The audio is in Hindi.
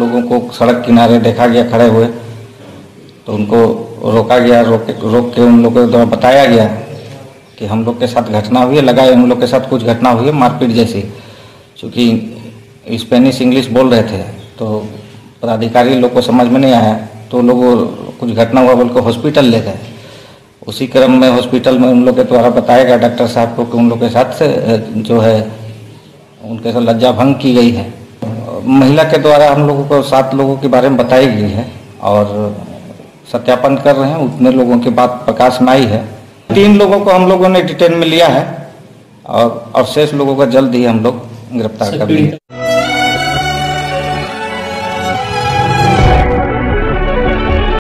लोगों को सड़क किनारे देखा गया खड़े हुए, तो उनको रोका गया। रोक के उन लोगों द्वारा बताया गया कि हम लोग के साथ घटना हुई है, लगा उन लोग के साथ कुछ घटना हुई है मारपीट जैसी। चूँकि स्पेनिश इंग्लिश बोल रहे थे तो पदाधिकारी लोग को समझ में नहीं आया, तो लोग कुछ घटना हुआ बोल के हॉस्पिटल ले गए। उसी क्रम में हॉस्पिटल में उन लोग के द्वारा बताया गया डॉक्टर साहब को कि उन लोग के साथ से जो है उनके साथ लज्जा भंग की गई है। महिला के द्वारा हम लोगों को 7 लोगों के बारे में बताई गई है और सत्यापन कर रहे हैं। उतने लोगों की बात प्रकाश में आई है। 3 लोगों को हम लोगों ने डिटेन में लिया है और शेष लोगों का जल्द ही हम लोग गिरफ्तार कर लेंगे।